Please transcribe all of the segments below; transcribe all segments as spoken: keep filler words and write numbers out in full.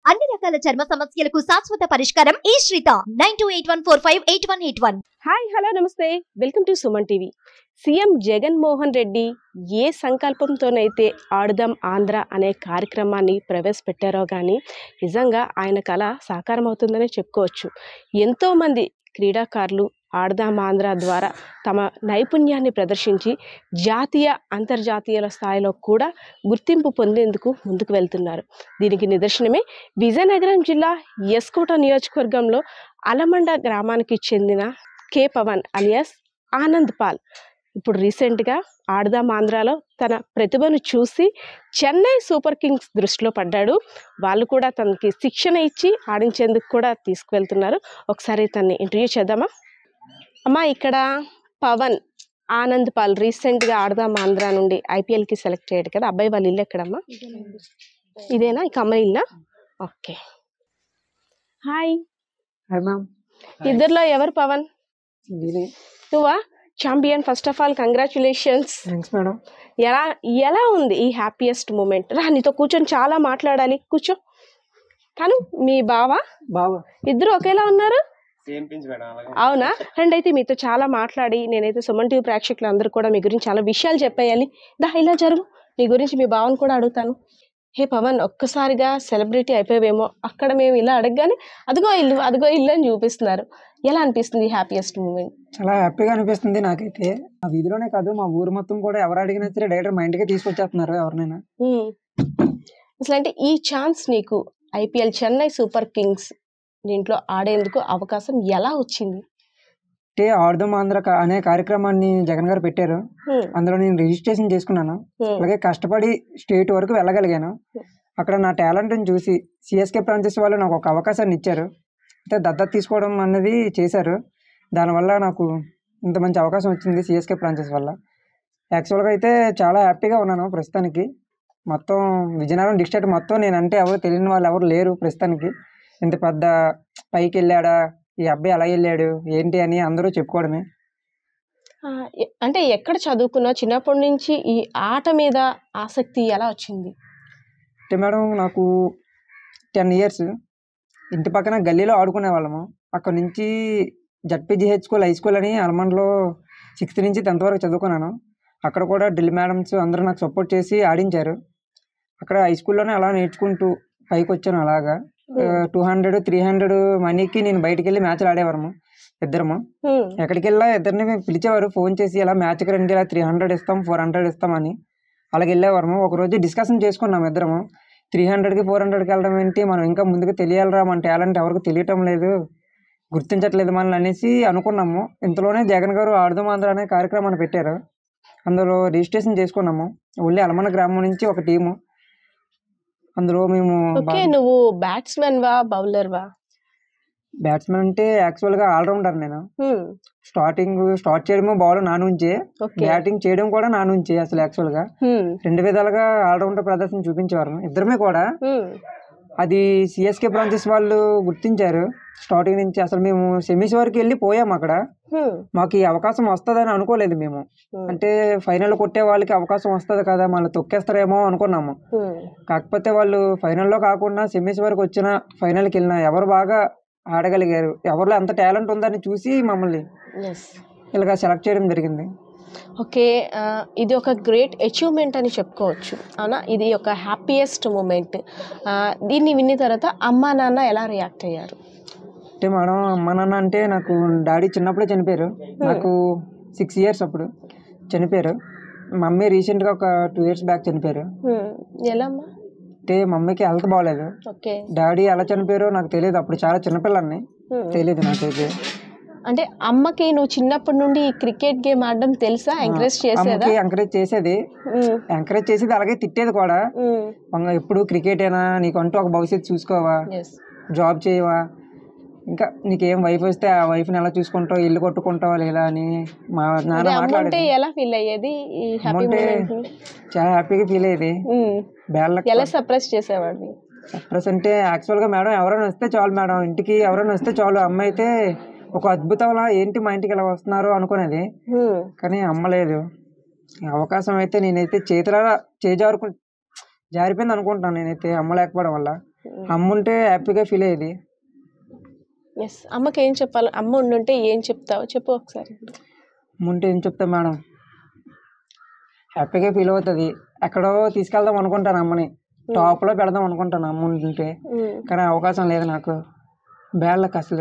అన్ని రకాల చర్మ సమస్యలకు శాశ్వత పరిష్కారం ఈ శ్రీత nine two eight one four five eight one eight one. Hi hello నమస్తే, welcome to Suman TV. CM Jaganmohan Reddy ఏ సంకల్పంతోనైతే ఆడుదాం ఆంధ్ర అనే కార్యక్రమాన్ని ప్రవేశపెట్టారో కానీ నిజంగా ఆయన కళ సాకారం అవుతుందనే చెప్పుకోవచ్చు. ఎంతోమంది క్రీడాకారులు ఆడుదాం ఆంధ్ర ద్వారా తమ నైపుణ్యాన్ని ప్రదర్శించి జాతీయ అంతర్జాతీయ స్థాయిలో కూడా గుర్తింపు పొందేందుకు ముందుకు వెళ్తున్నారు. దీనికి నిదర్శనమే విజయనగరం జిల్లా ఎస్కోట నియోజకవర్గంలో అలమండ గ్రామానికి చెందిన కే పవన్ అలియాస్ ఆనంద్ పాల్. ఇప్పుడు రీసెంట్గా ఆడుదాం ఆంధ్రాలో తన ప్రతిభను చూసి చెన్నై సూపర్ కింగ్స్ దృష్టిలో పడ్డాడు. వాళ్ళు కూడా తనకి శిక్షణ ఇచ్చి ఆడించేందుకు కూడా తీసుకువెళ్తున్నారు. ఒకసారి తనని ఇంటర్వ్యూ చేద్దామా? అమ్మా, ఇక్కడ పవన్ ఆనంద్ పాల్ రీసెంట్గా ఆడుదాం ఆంధ్ర నుండి ఐపీఎల్కి సెలెక్ట్ అయ్యాడు కదా, అబ్బాయి వాళ్ళ ఇల్లు ఎక్కడమ్మా? ఇదేనా ఈ కమ్మరి ఇల్లా? Okay, hi. ఇద్దరిలో ఎవరు పవన్? నువ్వా? Champion. First of all congratulations. Madam. ఎలా ఎలా ఉంది ఈ హ్యాపీయెస్ట్ మూమెంట్? రా, నీతో కూర్చొని చాలా మాట్లాడాలి, కూర్చో. తను మీ బావా? బావా. ఇద్దరు ఒకేలా ఉన్నారు. అవునా? అండ్ అయితే మీతో చాలా మాట్లాడి నేనైతే సుమన్ టీవీ ప్రేక్షకులు అందరూ కూడా మీ గురించి చాలా విషయాలు చెప్పేయాలి. దా ఇలా జరుగు, మీ గురించి మీ బావని కూడా అడుగుతాను. హే పవన్, ఒక్కసారిగా సెలబ్రిటీ అయిపోయావేమో, అక్కడ మేము ఇలా అడగగానే అదిగో ఇల్లు అదిగో ఇల్లు అని చూపిస్తున్నారు. ఎలా అనిపిస్తుంది హ్యాపీయెస్ట్ మూమెంట్? చాలా హ్యాపీగా అనిపిస్తుంది నాకైతే. ఆ వీధిలోనే కాదు, మా ఊరు మొత్తం కూడా ఎవరు అడిగినా సరే డైరెక్ట్ మా ఇంటికి తీసుకొచ్చేస్తున్నారు ఎవరినైనా. అసలు అంటే ఈ ఛాన్స్ నీకు ఐపీఎల్ చెన్నై సూపర్ కింగ్స్ దీంట్లో ఆడేందుకు అవకాశం ఎలా వచ్చింది? అంటే ఆడుదాం ఆంధ్ర అనే కార్యక్రమాన్ని జగన్ గారు పెట్టారు. అందులో నేను రిజిస్ట్రేషన్ చేసుకున్నాను. అలాగే కష్టపడి స్టేట్ వరకు వెళ్ళగలిగాను. అక్కడ నా టాలెంట్ని చూసి సిఎస్కే ఫ్రాంచైజ్ వాళ్ళు నాకు ఒక అవకాశాన్ని ఇచ్చారు. అంటే దత్తత తీసుకోవడం అన్నది చేశారు. దానివల్ల నాకు ఇంత మంచి అవకాశం వచ్చింది సిఎస్కే ఫ్రాంచైజ్ వల్ల. యాక్చువల్గా అయితే చాలా హ్యాపీగా ఉన్నాను ప్రస్తుతానికి. మొత్తం విజయనగరం డిస్ట్రిక్ట్ మొత్తం నేనంటే ఎవరు తెలియని వాళ్ళు ఎవరు లేరు ప్రస్తుతానికి. ఇంత పెద్ద పైకి వెళ్ళాడా, ఈ అబ్బాయి అలా వెళ్ళాడు ఏంటి అని అందరూ చెప్పుకోవడమే. అంటే ఎక్కడ చదువుకున్నావు? చిన్నప్పటి నుంచి ఈ ఆట మీద ఆసక్తి ఎలా వచ్చింది? అంటే మేడం, నాకు టెన్ ఇయర్స్ ఇంటి పక్కన గల్లీలో ఆడుకునే వాళ్ళము. అక్కడ నుంచి జడ్పీజీహెచ్ స్కూల్ హై స్కూల్ అని అలమండలో సిక్స్త్ నుంచి టెన్త్ వరకు చదువుకున్నాను. అక్కడ కూడా డ్రిల్ మేడమ్స్ అందరూ నాకు సపోర్ట్ చేసి ఆడించారు. అక్కడ హై స్కూల్లోనే అలా నేర్చుకుంటూ పైకి వచ్చాను. అలాగా టూ హండ్రెడ్ త్రీ హండ్రెడ్ మనీకి నేను బయటకు వెళ్ళి మ్యాచ్లు ఆడేవారము ఇద్దరము. ఎక్కడికి వెళ్ళా ఇద్దరిని పిలిచేవారు ఫోన్ చేసి, ఇలా మ్యాచ్కి రండి, ఇలా త్రీ హండ్రెడ్ ఇస్తాం ఫోర్ హండ్రెడ్ ఇస్తామని అలాగే వెళ్ళేవారము. ఒకరోజు డిస్కషన్ చేసుకున్నాం ఇద్దరము, త్రీ హండ్రెడ్కి ఫోర్ హండ్రెడ్కి వెళ్ళడం ఏంటి, మనం ఇంకా ముందుకు తెలియాలరా, మన టాలెంట్ ఎవరికి తెలియటం లేదు, గుర్తించట్లేదు మనల్ని అనేసి అనుకున్నాము. ఇంతలోనే జగన్ గారు ఆడుదాం ఆంధ్ర అనే కార్యక్రమాన్ని పెట్టారు. అందులో రిజిస్ట్రేషన్ చేసుకున్నాము. ఓన్లీ అలమన గ్రామం నుంచి ఒక టీము. అందులో మేము నువ్వు బ్యాట్స్మెన్ వా బౌలర్ వా? బ్యాట్స్మెన్ అంటే యాక్చువల్గా ఆల్రౌండర్. నేను స్టార్టింగ్ స్టార్ట్ చేయడము బౌలర్ నా నుంచే, బ్యాటింగ్ చేయడం కూడా నా నుంచే. అసలు యాక్చువల్గా రెండు విధాలుగా ఆల్రౌండర్ ప్రదర్శన చూపించేవారు ఇద్దరమే కూడా. అది సిఎస్కే బ్రాంచెస్ వాళ్ళు గుర్తించారు స్టార్టింగ్ నుంచి. అసలు మేము సెమీస్ వరకు వెళ్ళి పోయాము. అక్కడ మాకు ఈ అవకాశం వస్తుందని అనుకోలేదు మేము. అంటే ఫైనల్ కొట్టే వాళ్ళకి అవకాశం వస్తుంది కదా, మళ్ళీ తొక్కేస్తారేమో అనుకున్నాము. కాకపోతే వాళ్ళు ఫైనల్లో కాకుండా సెమీస్ వరకు వచ్చిన ఫైనల్కి వెళ్ళిన ఎవరు బాగా ఆడగలిగారు, ఎవరిలో ఎంత టాలెంట్ ఉందని చూసి మమ్మల్ని ఇలాగా సెలెక్ట్ చేయడం జరిగింది. ఓకే, ఇది ఒక గ్రేట్ అచీవ్మెంట్ అని చెప్పుకోవచ్చు, అవునా? ఇది ఒక హ్యాపీయెస్ట్ మూమెంట్. దీన్ని విన్న తర్వాత అమ్మా నాన్న ఎలా రియాక్ట్ అయ్యారు? అంటే మేడం, అమ్మా నాన్న అంటే నాకు డాడీ చిన్నప్పుడే చనిపోయారు. నాకు సిక్స్ ఇయర్స్ అప్పుడు చనిపోయారు. మమ్మీ రీసెంట్గా ఒక టూ ఇయర్స్ బ్యాక్ చనిపోయారు. ఎలా? అంటే మమ్మీకి హెల్త్ బాగోలేదు. డాడీ ఎలా చనిపోయారో నాకు తెలియదు. అప్పుడు చాలా చిన్నపిల్లల్ని, తెలియదు నాకైతే. అంటే అమ్మకి నువ్వు చిన్నప్పటి నుండి క్రికెట్ గేమ్ ఆడడం తెలుసా? ఎంకరేజ్ చేసేదా? ఎంకరేజ్ చేసేది ఎంకరేజ్ చేసేది అలాగే తిట్టేది కూడా. ఎప్పుడు క్రికెటేనా, నీకంటూ ఒక భవిష్యత్తు చూసుకోవా, జాబ్ చేయవా, ఇంకా నీకేం వైఫ్ వస్తే ఆ వైఫ్ని ఎలా చూసుకుంటావు, ఇల్లు కొట్టుకుంటావా లేదా అని మా నాన్న మాట్లాడేది. ఎలా ఫీల్ అయ్యేది? చాలా హ్యాపీగా ఫీల్ అయ్యేది. ఎలా సర్ప్రైజ్ చేసేవాడిని? సర్ప్రైజ్ అంటే యాక్చువల్గా మేడం, ఎవరైనా వస్తే చాలు మేడం, ఇంటికి ఎవరైనా వస్తే చాలు. అమ్మ అయితే ఒక అద్భుతంలా ఏంటి మా ఇంటికి ఎలా వస్తున్నారు అనుకునేది. కానీ అమ్మలేదు. అవకాశం అయితే నేనైతే చేతుల చేజారుకు జారిపోయింది అనుకుంటున్నాను నేనైతే, అమ్మ లేకపోవడం వల్ల. అమ్మ ఉంటే హ్యాపీగా ఫీల్ అయ్యేది. ఎస్, అమ్మకి ఏం చెప్పాలి? అమ్మ ఉండుంటే ఏం చెప్తావు చెప్పు ఒకసారి. అమ్మ ఉంటే ఏం చెప్తా మేడం, హ్యాపీగా ఫీల్ అవుతుంది. ఎక్కడో తీసుకెళ్దాం అనుకుంటాను అమ్మని, టాప్లో పెడదాం అనుకుంటాను అమ్మ ఉంటే, కానీ అవకాశం లేదు నాకు. బ్యాడ్ లక్ అసలు.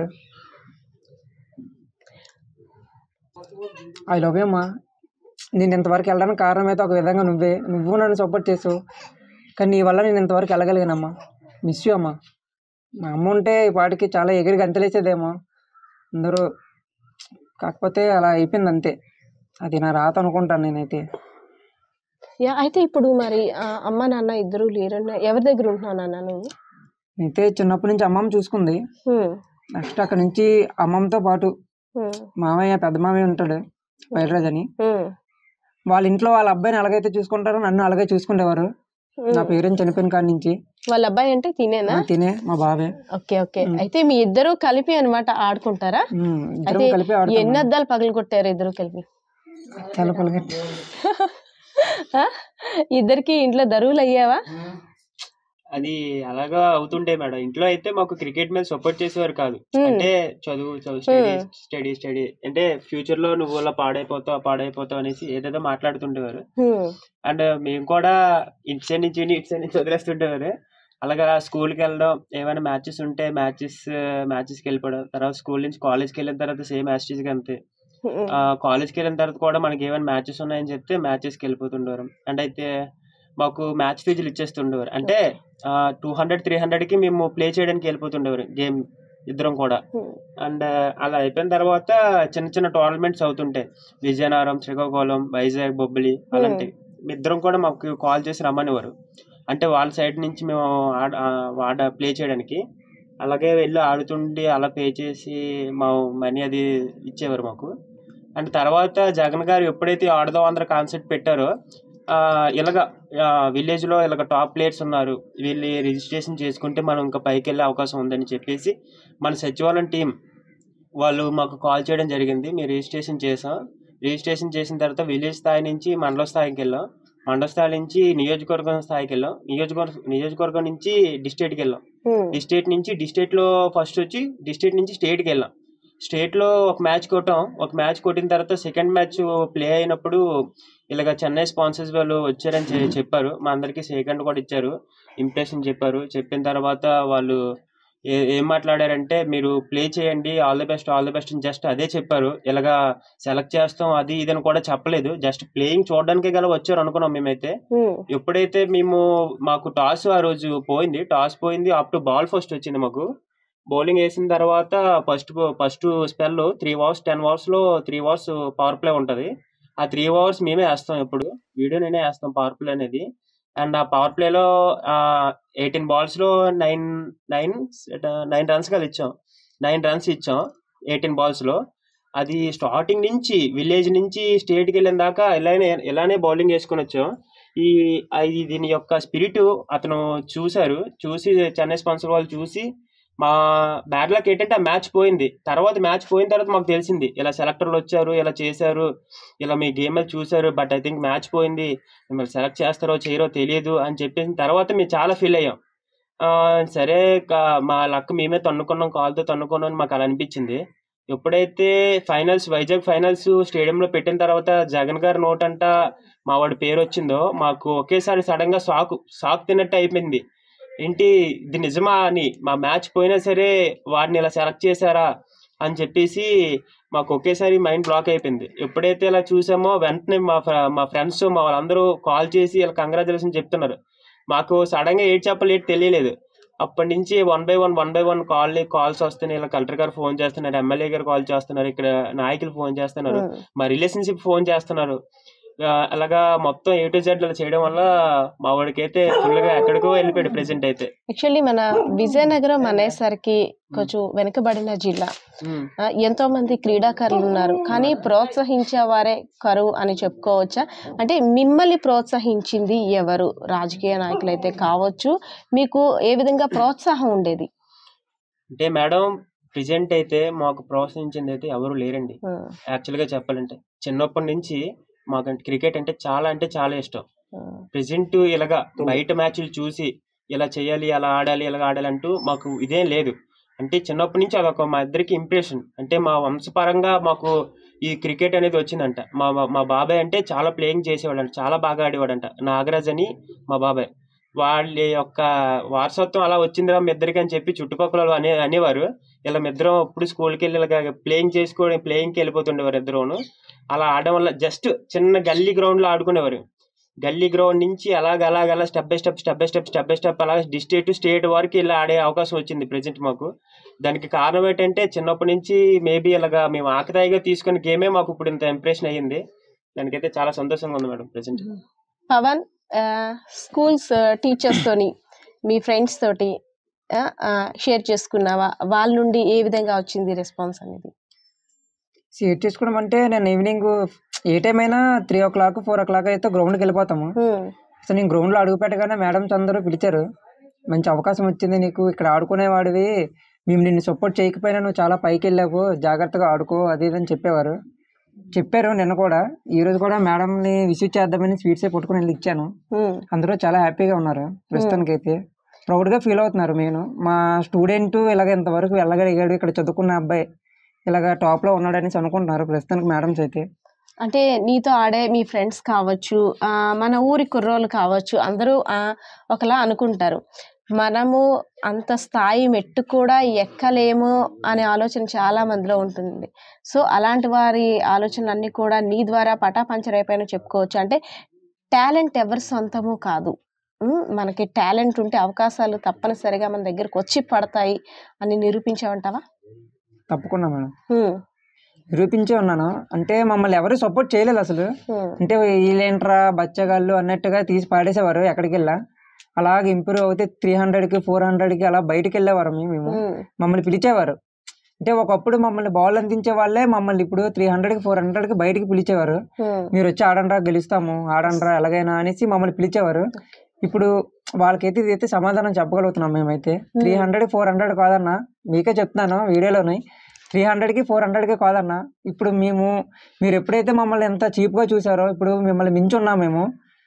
ఐ లవ్ యూ అమ్మా. నేను ఇంతవరకు వెళ్ళడానికి కారణం అయితే ఒక విధంగా నువ్వే. నువ్వు నన్ను సపోర్ట్ చేసావు, కానీ నీ వల్ల నేను ఇంతవరకు వెళ్ళగలిగానమ్మా. మిస్ యూ అమ్మా. మా అమ్మ ఉంటే ఈ పాటికి చాలా ఎగిరి గంతలేసేదేమో అందరూ, కాకపోతే అలా అయిపోయింది అంతే. అది నా రాత అనుకుంటాను నేనైతే. యా, అయితే ఇప్పుడు మరి అమ్మ నాన్న ఇద్దరు లేరు, ఎవరి దగ్గర ఉంటున్నావు నాన్న నువ్వు? అయితే చిన్నప్పటి నుంచి అమ్మమ్మ చూసుకుంది. నెక్స్ట్ అక్కడ నుంచి అమ్మమ్మతో పాటు మామయ్య, పెద్ద మామయ్య ఉంటాడు వైరాజ్ అని, వాళ్ళ ఇంట్లో వాళ్ళ అబ్బాయిని అలాగైతే చూసుకుంటారో నన్ను అలాగే చూసుకునేవారు. నా పేరెంట్స్ చనిపోయిన కాడి నుంచి. వాళ్ళ అబ్బాయి అంటే తినేనా? తినే మా బాబే. Okay okay. అయితే మీ ఇద్దరు కలిపి అనమాట ఆడుకుంటారా? కలిపి ఎన్ని అద్దాలు పగలు కొట్టారు ఇద్దరు కలిపి? ఇద్దరికి ఇంట్లో దరువులు అయ్యావా? అది అలాగా అవుతుండే మేడం. ఇంట్లో అయితే మాకు క్రికెట్ మీద సపోర్ట్ చేసేవారు కాదు. అంటే చదువు చదువు స్టడీ స్టడీ స్టడీ అంటే ఫ్యూచర్ లో నువ్వు అలా పాడైపోతావు పాడైపోతావు అనేసి ఏదేదో మాట్లాడుతుండేవారు. అండ్ మేము కూడా ఇటు సైడ్ నుంచి ఇటు సైడ్ నుంచి వదిలేస్తుండేవారు. అలాగా స్కూల్కి వెళ్ళడం, ఏమైనా మ్యాచెస్ ఉంటే మ్యాచెస్ మ్యాచెస్కి వెళ్ళిపోవడం, తర్వాత స్కూల్ నుంచి కాలేజ్కి వెళ్ళిన తర్వాత సేమ్ యాస్టీస్కి అంతే. కాలేజ్కి వెళ్ళిన తర్వాత కూడా మనకి ఏమైనా మ్యాచెస్ ఉన్నాయని చెప్తే మ్యాచెస్కి వెళ్ళిపోతుండేవారు. అండ్ అయితే మాకు మ్యాచ్ ఫీజులు ఇచ్చేస్తుండేవారు. అంటే టూ హండ్రెడ్ త్రీ హండ్రెడ్ కి మేము ప్లే చేయడానికి వెళ్ళిపోతుండేవారు గేమ్ ఇద్దరం కూడా. అండ్ అలా అయిపోయిన తర్వాత చిన్న చిన్న టోర్నమెంట్స్ అవుతుంటాయి, విజయనగరం, శ్రీకాకుళం, వైజాగ్, బొబ్బిలి, అలాంటివి. ఇద్దరం కూడా మాకు కాల్ చేసి రమ్మనేవారు. అంటే వాళ్ళ సైడ్ నుంచి మేము ఆడ ఆడ ప్లే చేయడానికి. అలాగే వెళ్ళి ఆడుతుండి అలా పే చేసి మా మనీ అది ఇచ్చేవారు మాకు. అండ్ తర్వాత జగన్ గారు ఎప్పుడైతే ఆడదాం ఆంధ్ర కాన్సెప్ట్ పెట్టారో, ఇలాగ విలేజ్లో ఇలాగ టాప్ ప్లేయర్స్ ఉన్నారు, వీళ్ళు రిజిస్ట్రేషన్ చేసుకుంటే మనం ఇంకా పైకి వెళ్ళే అవకాశం ఉందని చెప్పేసి మన సచివాలయం టీం వాళ్ళు మాకు కాల్ చేయడం జరిగింది. మేము రిజిస్ట్రేషన్ చేసాం. రిజిస్ట్రేషన్ చేసిన తర్వాత విలేజ్ స్థాయి నుంచి మండల స్థాయికి వెళ్ళాం, మండల స్థాయి నుంచి నియోజకవర్గం స్థాయికి వెళ్ళాం, నియోజకవర్గం నియోజకవర్గం నుంచి డిస్ట్రిక్ట్కి వెళ్ళాం, డిస్ట్రిక్ట్ నుంచి డిస్ట్రిక్ట్లో ఫస్ట్ వచ్చి డిస్ట్రిక్ట్ నుంచి స్టేట్కి వెళ్ళాం. స్టేట్లో ఒక మ్యాచ్ కొట్టాం. ఒక మ్యాచ్ కొట్టిన తర్వాత సెకండ్ మ్యాచ్ ప్లే అయినప్పుడు ఇలాగ చెన్నై స్పాన్సర్స్ వాళ్ళు వచ్చారని చెప్పారు. మా అందరికి సెకండ్ కూడా ఇచ్చారు, ఇంప్రెషన్ చెప్పారు. చెప్పిన తర్వాత వాళ్ళు ఏ ఏం మాట్లాడారంటే, మీరు ప్లే చేయండి, all the best all the best అని జస్ట్ అదే చెప్పారు. ఇలాగా సెలెక్ట్ చేస్తాం అది ఇదని కూడా చెప్పలేదు, జస్ట్ ప్లేయింగ్ చూడడానికే గల వచ్చారు అనుకున్నాం మేమైతే. ఎప్పుడైతే మేము మాకు టాస్ ఆ రోజు పోయింది, టాస్ పోయింది, అప్ టు బాల్ ఫస్ట్ వచ్చింది మాకు. బౌలింగ్ వేసిన తర్వాత first first spell three overs ten overs లో త్రీ ఓవర్స్ పవర్ ప్లే ఉంటుంది. ఆ త్రీ ఓవర్స్ మేమే వేస్తాం, ఎప్పుడు వీడియో నేనే వేస్తాం పవర్ ప్లే అనేది. అండ్ ఆ పవర్ ప్లేలో ఎయిటీన్ బాల్స్ లో నైన్ నైన్ నైన్ రన్స్ కదా ఇచ్చాం, నైన్ రన్స్ ఇచ్చాం ఎయిటీన్ బాల్స్ లో. అది స్టార్టింగ్ నుంచి విలేజ్ నుంచి స్టేట్కి వెళ్ళిన దాకా ఇలానే ఇలానే బౌలింగ్ వేసుకొని వచ్చాం. ఈ దీని యొక్క స్పిరిట్ అతను చూశారు, చూసి చెన్నై స్పాన్సర్ వాళ్ళు చూసి మా బ్యాడ్ లక్ ఏంటంటే ఆ మ్యాచ్ పోయింది. తర్వాత మ్యాచ్ పోయిన తర్వాత మాకు తెలిసింది, ఇలా సెలెక్టర్లు వచ్చారు, ఇలా చేశారు, ఇలా మీ గేమ్ చూశారు, బట్ ఐ థింక్ మ్యాచ్ పోయింది, మిమ్మల్ని సెలెక్ట్ చేస్తారో చేయరో తెలియదు అని చెప్పేసిన తర్వాత మేము చాలా ఫీల్ అయ్యాం. సరే మా లక్ మేమే తన్నుకున్నాం, కాల్తో తన్నుకున్నాం అని మాకు అలా అనిపించింది. ఎప్పుడైతే ఫైనల్స్ వైజాగ్ ఫైనల్స్ స్టేడియంలో పెట్టిన తర్వాత జగన్ గారి నోటంట మా వాడి పేరు వచ్చిందో, మాకు ఒకేసారి సడన్ గా షాక్ షాక్ తిన్నట్టు అయిపోయింది. ఏంటి ఇది నిజమా అని, మా మ్యాచ్ పోయినా సరే వాడిని ఇలా సెలెక్ట్ చేశారా అని చెప్పేసి మాకు ఒకేసారి మైండ్ బ్లాక్ అయిపోయింది. ఎప్పుడైతే ఇలా చూసామో వెంటనే మా మా ఫ్రెండ్స్ మా వాళ్ళందరూ కాల్ చేసి ఇలా కంగ్రాచులేషన్ చెప్తున్నారు. మాకు సడన్గా ఏడ్ చెప్పలేదు, తెలియలేదు. అప్పటి నుంచి one by one one by one call calls వస్తున్నాయి. ఇలా కలెక్టర్ గారు ఫోన్ చేస్తున్నారు, ఎమ్మెల్యే గారు కాల్ చేస్తున్నారు, ఇక్కడ నాయకులు ఫోన్ చేస్తున్నారు, మా రిలేషన్షిప్ ఫోన్ చేస్తున్నారు. అలాగా మొత్తం ఏ టు జెడ్ చేయడం వల్ల మా వాడికి అయితే ఫుల్ గా ఎక్కడికో వెళ్ళిపోయాడు ప్రెసెంట్ అయితే. యాక్చువల్లీ మన విజయనగరం అనేసరికి కొంచెం వెనుకబడిన జిల్లా, ఎంతో మంది క్రీడాకారులు ఉన్నారు, కానీ ప్రోత్సహించే వారే కరువు అని చెప్పుకోవచ్చా? అంటే మిమ్మల్ని ప్రోత్సహించింది ఎవరు? రాజకీయ నాయకులు అయితే కావచ్చు, మీకు ఏ విధంగా ప్రోత్సాహం ఉండేది? అంటే మేడం ప్రెసెంట్ అయితే మాకు ప్రోత్సహించింది అయితే ఎవరు లేరండి. యాక్చువల్ గా చెప్పాలంటే చిన్నప్పటి నుంచి మాకు క్రికెట్ అంటే చాలా అంటే చాలా ఇష్టం. ప్రెసెంట్ ఇలాగా బయట మ్యాచ్లు చూసి ఇలా చేయాలి, అలా ఆడాలి, ఇలా ఆడాలి అంటూ మాకు ఇదేం లేదు. అంటే చిన్నప్పటి నుంచి అదొక మా ఇద్దరికి ఇంప్రెషన్. అంటే మా వంశపరంగా మాకు ఈ క్రికెట్ అనేది వచ్చిందంట. మా మా మా బాబాయ్ అంటే చాలా ప్లేయింగ్ చేసేవాడంట, చాలా బాగా ఆడేవాడంట. నాగరాజ్ అని మా బాబాయ్. వాళ్ళ యొక్క వారసత్వం అలా వచ్చిందిరా మీ ఇద్దరికి అని చెప్పి చుట్టుపక్కల వాళ్ళు అనే అనేవారు. ఇలా మీ ఇద్దరం ఇప్పుడు స్కూల్కి వెళ్ళి ఇలాగ ప్లేయింగ్ చేసుకోవడం ప్లేయింగ్కి వెళ్ళిపోతుండేవారు ఇద్దరును. అలా ఆడడం వల్ల జస్ట్ చిన్న గల్లీ గ్రౌండ్లో ఆడుకునేవారు. గల్లీ గ్రౌండ్ నుంచి అలాగ అలాగ అలా step by step step by step step by step అలా డిస్ట్రిక్ట్ స్టేట్ వరకు ఇలా ఆడే అవకాశం వచ్చింది ప్రెజెంట్ మాకు. దానికి కారణం ఏంటంటే చిన్నప్పటి నుంచి మేబీ ఇలాగా మేము ఆకతాయిగా తీసుకున్న గేమే మాకు ఇప్పుడు ఇంత ఇంప్రెషన్ అయ్యింది. దానికైతే చాలా సంతోషంగా ఉంది madam present. Pavan, schools teachers తోని మీ ఫ్రెండ్స్ తోటి షేర్ చేసుకున్నావా? వాళ్ళ నుండి ఏ విధంగా వచ్చింది రెస్పాన్స్ అనేది? షేర్ చేసుకోవడం అంటే నేను ఈవినింగ్ ఏ టైం అయినా three o'clock four o'clock అయితే గ్రౌండ్కి వెళ్ళిపోతాము. సో నేను గ్రౌండ్లో అడుగు పెట్టగానే మేడమ్స్ అందరూ పిలిచారు, మంచి అవకాశం వచ్చింది నీకు, ఇక్కడ ఆడుకునేవాడివి, మేము నిన్ను సపోర్ట్ చేయకపోయినా నువ్వు చాలా పైకి వెళ్ళావు, జాగ్రత్తగా ఆడుకో అది ఇది అని చెప్పేవారు. చెప్పారు నిన్న కూడా. ఈ రోజు కూడా మేడంని విసిట్ చేద్దామని స్వీట్సే పట్టుకుని వెళ్ళి ఇచ్చాను. అందరూ చాలా హ్యాపీగా ఉన్నారు ప్రస్తుతానికి అయితే. ప్రౌడ్గా ఫీల్ అవుతున్నారు. నేను మా స్టూడెంట్ ఇలాగ ఇంతవరకు వెళ్ళగలిగాడు, ఇక్కడ చదువుకున్న అబ్బాయి ఇలాగ టాప్లో ఉన్నాడనేసి అనుకుంటున్నారు ప్రస్తుతానికి మేడమ్స్ అయితే. అంటే నీతో ఆడే మీ ఫ్రెండ్స్ కావచ్చు, మన ఊరి కుర్రోళ్ళు కావచ్చు, అందరూ ఒకలా అనుకుంటారు, మనము అంత స్థాయి మెట్టు కూడా ఎక్కలేము అనే ఆలోచన చాలా మందిలో ఉంటుంది. సో అలాంటి వారి ఆలోచనలన్నీ కూడా నీ ద్వారా పటాపంచరైపోయినా చెప్పుకోవచ్చు. అంటే టాలెంట్ ఎవరి సొంతము కాదు, మనకి టాలెంట్ ఉంటే అవకాశాలు తప్పనిసరిగా మన దగ్గరకు వచ్చి పడతాయి అని నిరూపించావంటావా? తప్పకుండా మేడం, నిరూపించే ఉన్నాను. అంటే మమ్మల్ని ఎవరు సపోర్ట్ చేయలేదు అసలు. అంటే వీళ్ళేంట్రా బచ్చగాళ్ళు అన్నట్టుగా తీసి పాడేసేవారు ఎక్కడికి వెళ్ళా. అలాగే ఇంప్రూవ్ అవుతే త్రీ హండ్రెడ్కి ఫోర్ హండ్రెడ్కి అలా బయటికి వెళ్ళేవారు. మేము మమ్మల్ని పిలిచేవారు. అంటే ఒకప్పుడు మమ్మల్ని బాల్ అందించే వాళ్ళే మమ్మల్ని ఇప్పుడు త్రీ హండ్రెడ్కి ఫోర్ హండ్రెడ్కి బయటికి పిలిచేవారు. మీరు వచ్చి ఆడండ్రా, గెలుస్తాము, ఆడండ్రా ఎలాగైనా అనేసి మమ్మల్ని పిలిచేవారు. ఇప్పుడు వాళ్ళకైతే ఇదైతే సమాధానం చెప్పగలుగుతున్నాం మేమైతే. త్రీ హండ్రెడ్ ఫోర్ హండ్రెడ్ కాదన్నా, మీకే చెప్తున్నాను వీడియోలోని, త్రీ హండ్రెడ్కి ఫోర్ హండ్రెడ్కి కాదన్నా. ఇప్పుడు మేము మీరు ఎప్పుడైతే మమ్మల్ని ఎంత చీప్గా చూసారో ఇప్పుడు మిమ్మల్ని మించున్నాం. మేము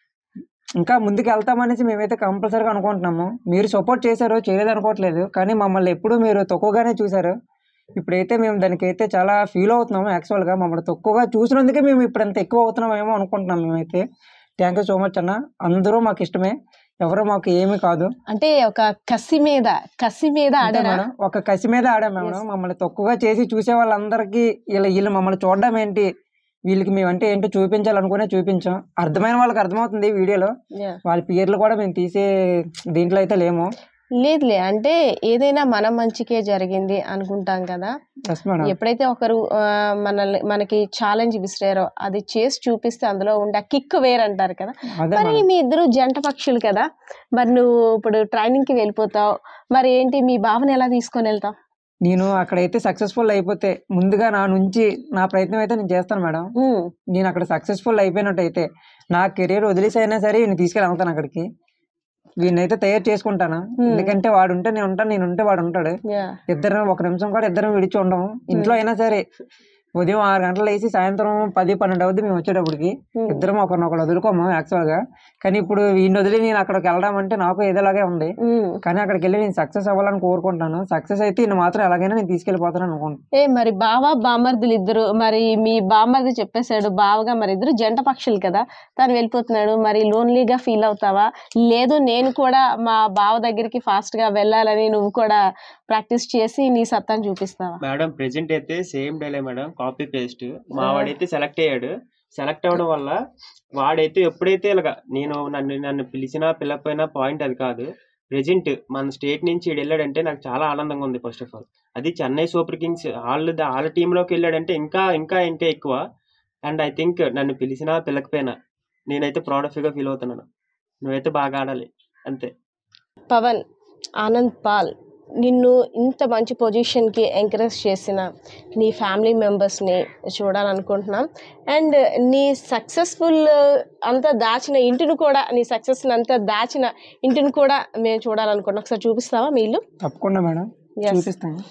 ఇంకా ముందుకు వెళ్తామనేసి మేమైతే కంపల్సరీగా అనుకుంటున్నాము. మీరు సపోర్ట్ చేశారు, చేయలేదు అనుకోవట్లేదు, కానీ మమ్మల్ని ఎప్పుడు మీరు తక్కువగానే చూశారు. ఇప్పుడైతే మేము దానికైతే చాలా ఫీల్ అవుతున్నాము. యాక్చువల్గా మమ్మల్ని తక్కువగా చూసినందుకే మేము ఇప్పుడు ఎంత ఎక్కువ అవుతున్నామేమో అనుకుంటున్నాం మేమైతే. థ్యాంక్ యూ సో మచ్ అన్న. అందరూ మాకు ఇష్టమే, ఎవరో మాకు ఏమీ కాదు. అంటే ఒక కసి మీద కసి మీద ఆడారా? ఒక కసి మీద ఆడాం మేడం. మమ్మల్ని తక్కువగా చేసి చూసే వాళ్ళందరికీ ఇలా వీళ్ళు మమ్మల్ని చూడడం ఏంటి, వీళ్ళకి మేమంటే ఏంటో చూపించాలనుకునే చూపించాం. అర్థమైన వాళ్ళకి అర్థమవుతుంది వీడియోలో. వాళ్ళ పేర్లు కూడా మేము తీసే దీంట్లో అయితే లేము. లేదులే, అంటే ఏదైనా మన మంచికే జరిగింది అనుకుంటాం కదా. ఎప్పుడైతే ఒకరు మనల్ని మనకి ఛాలెంజ్ విసిరారో అది చేసి చూపిస్తే అందులో ఉండే కిక్ వేరంటారు కదా. మరి మీ ఇద్దరు జంట పక్షులు కదా, మరి నువ్వు ఇప్పుడు ట్రైనింగ్ కి వెళ్ళిపోతావు, మరి ఏంటి మీ భావన ఎలా తీసుకొని వెళ్తావు? నేను అక్కడైతే సక్సెస్ఫుల్ అయిపోతే ముందుగా నా నుంచి నా ప్రయత్నం అయితే నేను చేస్తాను మేడం. నేను అక్కడ సక్సెస్ఫుల్ అయిపోయినట్టు అయితే నా కెరీర్ వదిలేసి అయినా సరే నేను తీసుకెళ్ళి వెళ్తాను అక్కడికి. వీడినైతే తయారు చేసుకుంటాను. ఎందుకంటే వాడు ఉంటే నేను ఉంటాను, నేను ఉంటే వాడు ఉంటాడు. ఇద్దరం ఒక నిమిషం కూడా ఇద్దరం విడిచి ఉండము. ఇంట్లో అయినా సరే ఉదయం ఆరు గంటలు వేసి సాయంత్రం పది పన్నెండు అవుద్ది మేము వచ్చేటప్పటికి. ఇద్దరం ఒకరినొకరు వదులుకోము యాక్చువల్ గా. కానీ ఇప్పుడు వీడిని వదిలి నేను అక్కడికి వెళ్ళడం అంటే నాకు ఏదోలాగే ఉంది. కానీ అక్కడికి వెళ్ళి నేను సక్సెస్ అవ్వాలని కోరుకుంటాను. సక్సెస్ అయితే ఈయన మాత్రం ఎలాగైనా నేను తీసుకెళ్ళిపోతాను అనుకుంటాను. ఏ మరి బావ బామర్దులు ఇద్దరు, మరి మీ బామర్ది చెప్పేశాడు బావగా, మరి ఇద్దరు జంట పక్షులు కదా, తను వెళ్ళిపోతున్నాడు, మరి లోన్లీగా ఫీల్ అవుతావా? లేదు నేను కూడా మా బావ దగ్గరికి ఫాస్ట్ గా వెళ్ళాలని నువ్వు కూడా ప్రాక్టీస్ చేసి నీ సత్తాను చూపిస్తావా? మేడం ప్రెజెంట్ అయితే సేమ్ డేలే మేడం, కాపీ పేస్ట్. మా వాడైతే సెలెక్ట్ అయ్యాడు. సెలెక్ట్ అవ్వడం వల్ల వాడైతే ఎప్పుడైతే ఇలాగా నేను నన్ను నన్ను పిలిచినా పిలకపోయినా పాయింట్ అది కాదు. ప్రెజెంట్ మన స్టేట్ నుంచి ఇటు వెళ్ళాడంటే నాకు చాలా ఆనందంగా ఉంది. ఫస్ట్ ఆఫ్ ఆల్ అది చెన్నై సూపర్ కింగ్స్ వాళ్ళు వాళ్ళ టీంలోకి వెళ్ళాడంటే ఇంకా ఇంకా ఇంకా ఎక్కువ. అండ్ ఐ థింక్ నన్ను పిలిచినా పిలకపోయినా నేనైతే ప్రౌడ్ ఆఫ్ గా ఫీల్ అవుతున్నాను. నువ్వైతే బాగా ఆడాలి అంతే. పవన్, ఆనంద్ పాల్ నిన్ను ఇంత మంచి పొజిషన్కి ఎంకరేజ్ చేసిన నీ ఫ్యామిలీ మెంబర్స్ని చూడాలనుకుంటున్నాం. అండ్ నీ సక్సెస్ఫుల్ అంతా దాచిన ఇంటిని కూడా, నీ సక్సెస్ని అంతా దాచిన ఇంటిని కూడా మేము చూడాలనుకుంటున్నాం. ఒకసారి చూపిస్తావా మీ ఇల్లు? తప్పకుండా మేడం, చూపిస్తాను.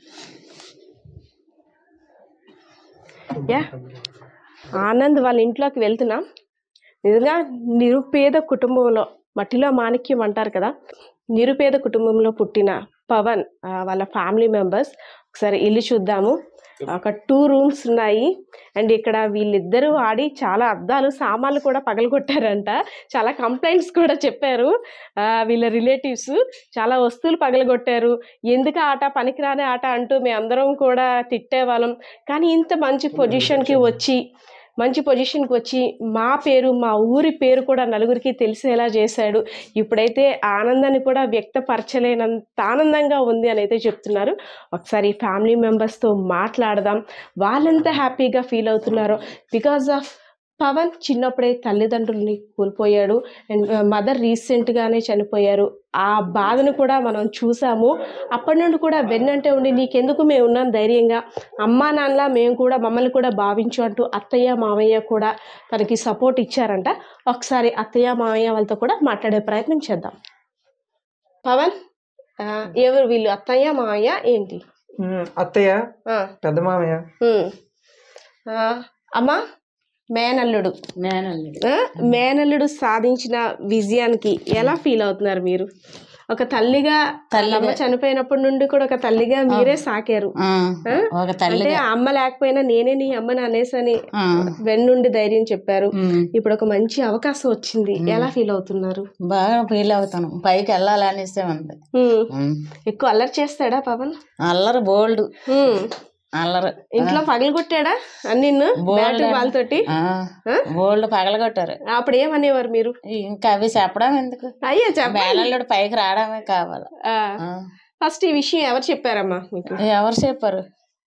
యా, ఆనంద్ వాళ్ళ ఇంట్లోకి వెళ్తున్నాం. నిజంగా నిరుపేద కుటుంబంలో మట్టిలో మాణిక్యం అంటారు కదా, నిరుపేద కుటుంబంలో పుట్టిన పవన్ ఆ, వాళ్ళ ఫ్యామిలీ మెంబర్స్ ఒకసారి ఇల్లు చూద్దాము. ఒక టూ రూమ్స్ ఉన్నాయి అండ్ ఇక్కడ వీళ్ళిద్దరూ ఆడి చాలా అద్దాలు సామాన్లు కూడా పగలగొట్టారంట. చాలా కంప్లైంట్స్ కూడా చెప్పారు ఆ, వీళ్ళ రిలేటివ్స్. చాలా వస్తువులు పగలగొట్టారు, ఎందుకు ఆట పనికిరాని ఆట అంటూ మేము అందరం కూడా తిట్టేవాళ్ళం. కానీ ఇంత మంచి పొజిషన్కి వచ్చి మంచి పొజిషన్కి వచ్చి మా పేరు మా ఊరి పేరు కూడా నలుగురికి తెలిసేలా చేశాడు. ఇప్పుడైతే ఆనందాన్ని కూడా వ్యక్తపరచలేనంత ఆనందంగా ఉంది అని అయితే చెప్తున్నారు. ఒకసారి ఫ్యామిలీ మెంబర్స్తో మాట్లాడదాం, వాళ్ళెంత హ్యాపీగా ఫీల్ అవుతున్నారో. బికాజ్ ఆఫ్ పవన్ చిన్నప్పుడే తల్లిదండ్రుల్ని కోల్పోయాడు అండ్ మదర్ రీసెంట్గానే చనిపోయారు. ఆ బాధను కూడా మనం చూసాము. అప్పటి నుండి కూడా వెన్నంటే ఉండి నీకెందుకు మేము ఉన్నాం ధైర్యంగా, అమ్మా నాన్నలా మేము కూడా మమ్మల్ని కూడా భావించు అంటూ అత్తయ్య మామయ్య కూడా తనకి సపోర్ట్ ఇచ్చారంట. ఒకసారి అత్తయ్య మామయ్య వాళ్ళతో కూడా మాట్లాడే ప్రయత్నం చేద్దాం. పవన్ ఆ, ఎవరు వీళ్ళు అత్తయ్య మామయ్య ఏంటి? ఉమ్, అత్తయ్య ఆ, పెద్ద మామయ్య. ఉమ్. ఆ, అమ్మా మేనల్లుడు మేనల్లుడు ఆ, మేనల్లుడు సాధించిన విజయానికి ఎలా ఫీల్ అవుతున్నారు మీరు? ఒక తల్లిగా తల్లిగా. అమ్మ చనిపోయినప్పటి నుండి కూడా ఒక తల్లిగా మీరే సాకారు. ఆ, ఆ? ఒక అంటే తల్లిగా ఆ అమ్మ లేకపోయినా నేనే నీ అమ్మని అనేసని ఆ, వెన్నుండి ధైర్యం చెప్పారు. ఉమ్, ఇప్పుడు ఒక మంచి అవకాశం వచ్చింది, ఎలా ఫీల్ అవుతున్నారు? బాగా ఫీల్ అవుతాను. పైకి వెళ్ళాలనేసే ఉంది. ఉమ్. ఉమ్, ఎక్కువ అల్లరి చేస్తాడా పవన్? అల్లరి బోల్డ్ ఉమ్. అల్లరి. ఇంట్లో పగలు కొట్టాడా నిన్ను బ్యాట్ వాళ్ళతోటి? ఆ, ఆ? బోల్డ్ పగలగొట్టారు. అప్పుడు ఏమనేవారు మీరు? ఇంకా అవి చెప్పడం ఎందుకు, అయ్యా చెప్ప మేనల్లుడు పైకి రావడమే కావాలి. ఆ, ఫస్ట్ ఈ విషయం ఎవరు చెప్పారమ్మా మీకు? ఎవరు చెప్పారు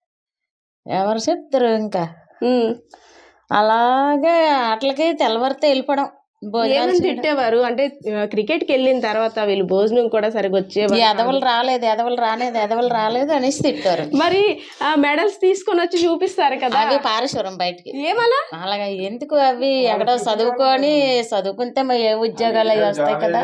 ఎవరు చెప్తారు ఇంకా. ఉమ్. అలాగే ఆటలకి తెల్లవారితే వెళ్ళిపోవడం, భోజనాలు ఏమని చేయడం. తిట్టేవారు అంటే క్రికెట్ కి వెళ్ళిన తర్వాత వీళ్ళు భోజనం కూడా సరిగ్గా వచ్చేవారు ఈ కాదు. ఎదవలు రాలేదు ఎదవలు రాలేదు ఎదవలు రాలేదు అనేసి తిట్టారు. మరి ఆ మెడల్స్ తీసుకొని వచ్చి చూపిస్తారు కదా, అవి పారేశ్వరం బయటికి. ఏమలా? అలాగా ఎందుకు, అవి ఎక్కడో చదువుకొని చదువుకుంటే మరి ఏ ఉద్యోగాలు అవి వస్తాయి కదా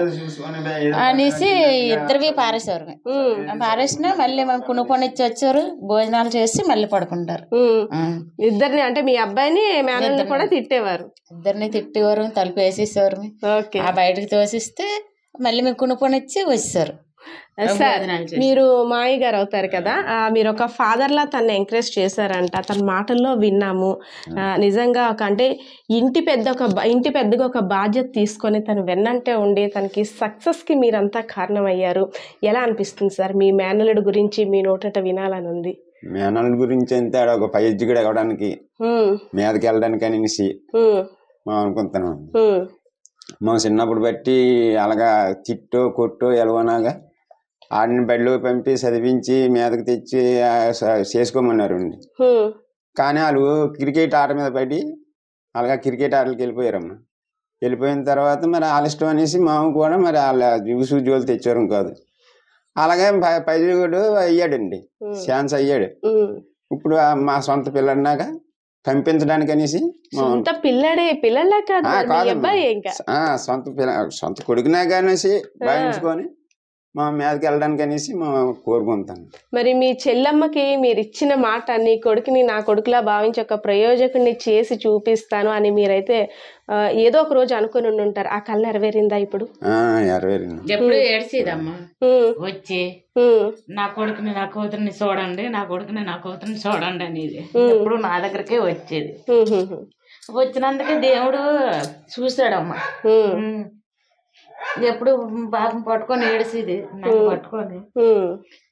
అనేసి ఇద్దరివి పారేశ్వరమే. ఉమ్. పారేసిన మళ్ళీ మేము కునుకొని వచ్చారు, భోజనాలు చేసి మళ్ళీ పడుకుంటారు. ఉమ్. ఆ, ఇద్దరిని అంటే మీ అబ్బాయిని మేనల్ని ఇద్దరిని. కూడా తిట్టేవారు. ఇద్దరిని తిట్టేవారు, తలుపు వేసేసేవారు. ఓకే ఆ బయటకు తోసిస్తే మళ్ళీ మేము కునుకొని వచ్చి వచ్చారు. సార్, భోజనాలు చేసి. మీరు మాయ గారు అవుతారు కదా, ఆ, మీరు ఒక ఫాదర్ లా తను ఎంకరేజ్ చేశారంట, తన మాటల్లో విన్నాము. ఆ, నిజంగా ఒక అంటే ఇంటి పెద్ద ఒక బా- ఇంటి పెద్దగా ఒక బాధ్యత తీసుకొని తను వెన్నంటే ఉండి తనకి సక్సెస్ కి మీరంతా కారణమయ్యారు. ఎలా అనిపిస్తుంది సార్? మీ మేనల్లుడు గురించి మీ నోటట వినాలని ఉంది. మేనల్ గురించి అంతే, ఆడ ఒక పై ఎడ్జిగడ అవ్వడానికి ఉమ్. మీదకి వెళ్ళడానికి అనేసి ఉమ్. మనం అనుకుంటున్నాం. ఉమ్. మా చిన్నప్పుడు బట్టి అలాగా తిట్టో కొట్టో ఎలవనాగా ఆడిని బడిలో పంపి చదివించి మీదకి తెచ్చి ఆ, స- చేసుకోమన్నారు అండి. ఉమ్. కానీ వాళ్ళు క్రికెట్ ఆట మీద పడి అలాగా క్రికెట్ ఆటలకు వెళ్ళిపోయారమ్మా. వెళ్ళిపోయిన తర్వాత మరి వాళ్ళ ఇష్టం అనేసి మామ కూడా మరి వాళ్ళ జ్యూసు జోలు తెచ్చారు కాదు. అలాగే పై- పైజీ కూడా అయ్యాడండి, ఉమ్. ఛాన్స్ అయ్యాడు. ఉమ్. ఇప్పుడు ఆ మా సొంత పిల్లడినాక పంపించడానికి అనేసి మా సొంత పిల్లడే, పిల్లలా కాదు ఆ, మరి మీ కాదమ్మా. అబ్బాయి ఇంకా. ఆ, సొంత పిల్ల సొంత కొడుకునాక అనేసి భావించుకొని మా మీదకి వెళ్ళడానికి అనేసి మా కోరుకుంటాను. మరి మీ చెల్లమ్మకి మీరు ఇచ్చిన మాట, నీ కొడుకుని నా కొడుకులా భావించి ఒక ప్రయోజకుడిని చేసి చూపిస్తాను అని మీరైతే ఆ, ఏదో ఒక రోజు అనుకుని ఉండి ఉంటారు. ఆ కళ నెరవేరిందా ఇప్పుడు? ఆ, ఇరవై రెండు ఎప్పుడు ఏడ్చేదమ్మా ఉమ్. వచ్చి, ఉమ్. నా కొడుకుని నా కూతురిని చూడండి, నా కొడుకుని నా కూతురిని చూడండి అనేది ఎప్పుడు నా దగ్గరకే వచ్చేది. ఉమ్. ఉమ్. వచ్చినందుకే దేవుడు చూసాడమ్మా. ఉమ్. ఉమ్. ఎప్పుడు బాబు పట్టుకొని ఏడిసేది నన్ను పట్టుకొని. ఉమ్.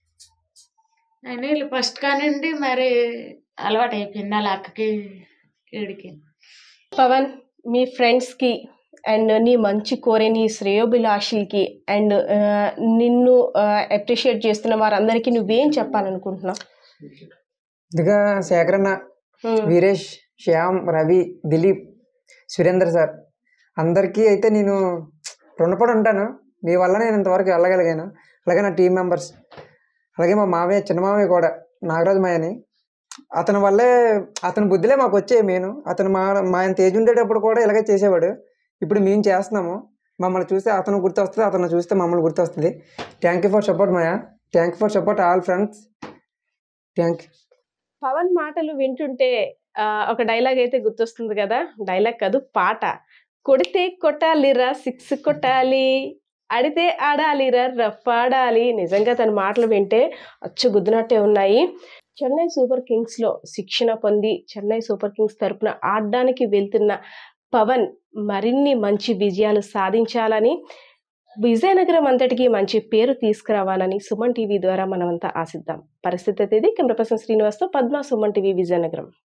అయినా వీళ్ళు ఫస్ట్ కానివ్వండి మరి అలవాటు అయిపోయింది వాళ్ళ అక్కకి ఏడికి. పవన్, మీ ఫ్రెండ్స్ కి అండ్ నీ మంచి కోరే నీ శ్రేయోభిలాషులకి అండ్ నిన్ను అప్రిషియేట్ చేస్తున్న వారందరికీ నువ్వేం చెప్పాలనుకుంటున్నావు? ఇదిగా శేఖరన్న, ఉమ్. వీరేష్, శ్యామ్, రవి, దిలీప్, సురేందర్ సార్ అందరికీ అయితే నేను రుణపడి ఉంటాను. మీ వల్ల నేను ఇంతవరకు వెళ్ళగలిగాను. అలాగే నా టీం మెంబర్స్, అలాగే మా మావయ్య, చిన్న మావయ్య కూడా నాగరాజు మాయని, అతని వల్లే అతని బుద్ధిలే మాకు వచ్చాయి. నేను అతను మా మా ఆయన తేజ్ ఉండేటప్పుడు కూడా ఇలాగే చేసేవాడు. ఇప్పుడు మేము చేస్తున్నాము. మమ్మల్ని చూస్తే అతను గుర్తొస్తుంది, అతను చూస్తే మమ్మల్ని గుర్తొస్తుంది. థ్యాంక్ యూ ఫర్ సపోర్ట్ మాయా. Thank you for support all friends. Thank you. Pavan మాటలు వింటుంటే ఆ, ఒక డైలాగ్ అయితే గుర్తొస్తుంది కదా, డైలాగ్ కాదు పాట. కొడితే కొట్టాలిరా సిక్స్ కొట్టాలి, ఆడితే ఆడాలి రఫ్ ఆడాలి. నిజంగా తన మాటలు వింటే అచ్చు గుద్దినట్టే ఉన్నాయి. చెన్నై సూపర్ కింగ్స్లో శిక్షణ పొంది చెన్నై సూపర్ కింగ్స్ తరపున ఆడడానికి వెళ్తున్న పవన్ మరిన్ని మంచి విజయాలు సాధించాలని, విజయనగరం అంతటికి మంచి పేరు తీసుకురావాలని సుమన్ టీవీ ద్వారా మనమంతా ఆశిద్దాం. పరిస్థితి ఇది. కెమెరా పర్సన్ శ్రీనివాస్తో పద్మ, సుమన్ టీవీ, విజయనగరం.